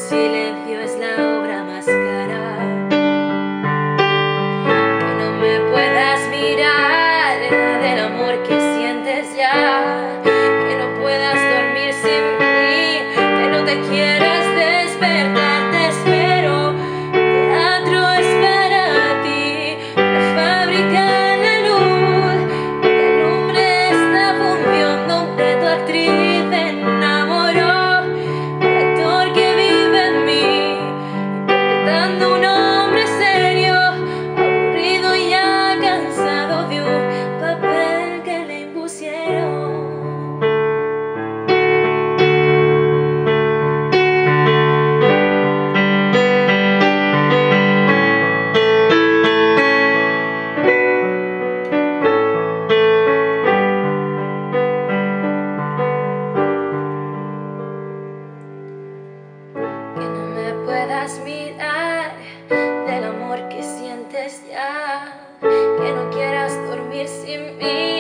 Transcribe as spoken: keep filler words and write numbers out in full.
silencio es la obra más cara. Que no me puedas mirar del amor que sientes ya. Que no puedas dormir sin mí, que no te quieras despertar. Te espero, teatro es para ti, la fábrica de luz que te alumbre esta función donde tu actriz enamoró al actor que vive en mí, interpretando un hombre serio, aburrido y ya cansado de un papel que le impusieron. Que no me puedas mirar del amor que sientes ya. Que no quieras dormir sin mí.